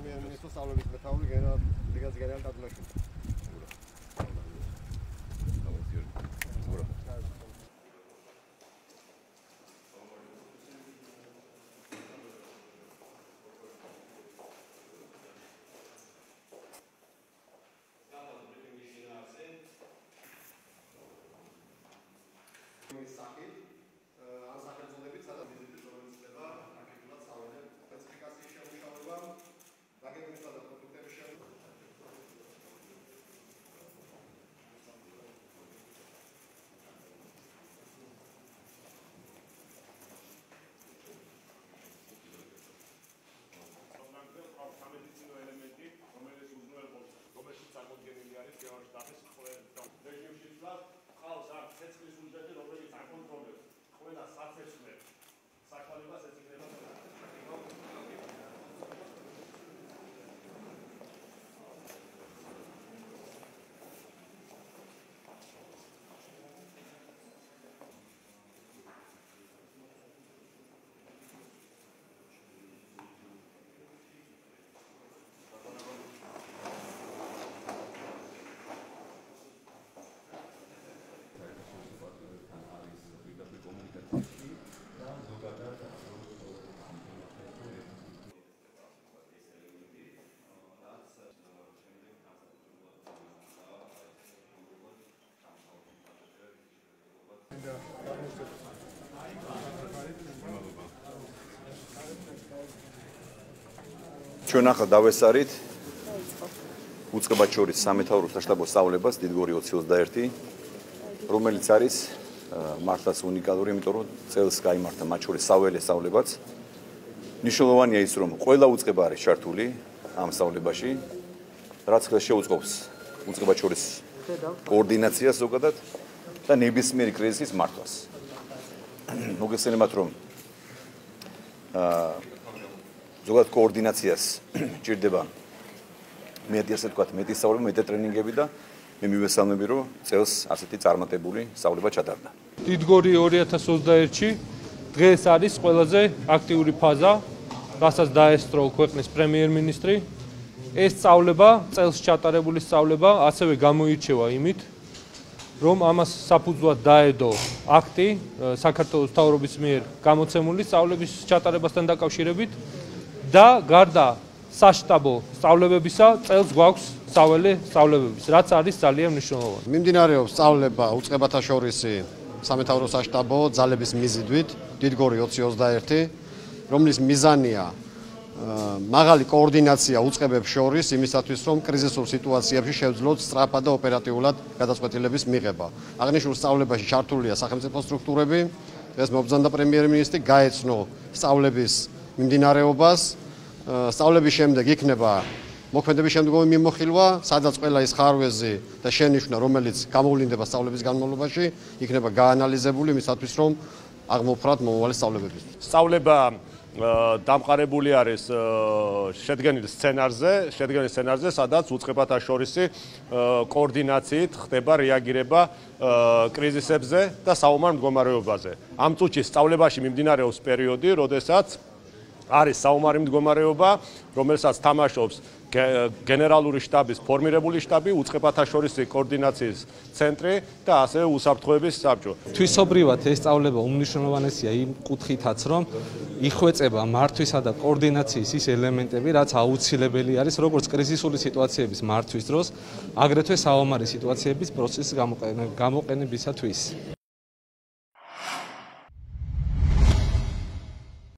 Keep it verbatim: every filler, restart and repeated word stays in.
პრემიერ-მინისტრის სწავლების მეთაური გენერალ ბრიგადის გენერალ ტადლაშვილი. ჩვენ ახლა დავესარით უწყებად შორის სამეთაურო საშტაბო სწავლებას დიდგორი ოცი ოცდაერთი, რომელიც არის მართლაც უნიკალური, იმიტომ რომ წელს გაიმართა მათ შორის საველე სწავლებაც. მნიშვნელოვანია ის, რომ ყველა უწყება არის ჩართული ამ სწავლებაში, რაც ხელს შეუწყობს უწყებად შორის კოორდინაციას ზოგადად და ნებისმიერი კრიზისის მართვას. მოგესალმებით, რომ ზოგადად კოორდინაციას ჭირდება მეტი ასე ვთქვათ, მეტი სწავლება, მეტი ტრენინგები და მე მივესალმები, რომ წელს ასეთი წარმატებული სწავლება ჩატარდა. დიდგორი ორი ათას ოცდაერთში დღეს არის ყველაზე აქტიური ფაზა, რასაც დაესწრო ქვეყნის პრემიერ-მინისტრი. ეს სწავლება, წელს ჩატარებული სწავლება, ასევე გამოირჩევა იმით, რომ ამას საფუძვლად დაედო აქტი საქართველოს მთავრობის მიერ გამოცემული სწავლების ჩატარებასთან დაკავშირებით და გარდა საშტაბო სწავლებებისა წელს გვაქვს საველე სწავლებების, რაც არის ძალიან მნიშვნელოვანი. მიმდინარეობს სწავლება უწყებათა შორისი სამეთაურო საშტაბო ძალების მიზიდვით, დიდგორი ოცი ოცდაერთი, რომლის მიზანია მაღალი კოორდინაცია უწყებებს შორის იმისათვის, რომ კრიზისურ სიტუაციებში შევძლოთ სწრაფად და ოპერატიულად გადაწყვეტილების მიღება. აღნიშნულ სწავლებაში ჩართულია სახელმწიფო სტრუქტურები, დღეს მობრძანდა პრემიერ-მინისტრი, გაეცნო სწავლების მიმდინარეობას. სწავლების შემდეგ იქნება მოქმედების შემდგომი მიმოხილვა, სადაც ყველა ის ხარვეზი და შენიშვნა, რომელიც გამოვლინდება სწავლების განმავლობაში, იქნება გაანალიზებული იმისათვის, რომ აღმოფხვრათ მომავალი სწავლებებისთვის. სწავლება დამყარებული არის შედგენილ სცენარზე, შედგენილ სცენარზე, სადაც უწყებათა შორისი კოორდინაციით ხდება რეაგირება კრიზისებზე და საომარ მდგომარეობაზე. ამ წუთში სწავლებაში მიმდინარეობს პერიოდი, როდესაც არის საომარი მდგომარეობა, რომელსაც თამაშობს გენერალური შტაბის ფორმირებული შტაბი, უწყებათა შორისი კოორდინაციის ცენტრი და ასევე უსაფრთხოების საბჭო. თვისობრივად ეს სწავლება უმნიშვნელოვანესია იმ კუთხითაც, რომ იხვეწება მართვისა და კოორდინაციის ის ელემენტები, რაც აუცილებელი არის როგორც კრიზისული სიტუაციების მართვის დროს, აგრეთვე საომარი სიტუაციების პროცესის გამოყენებისათვის.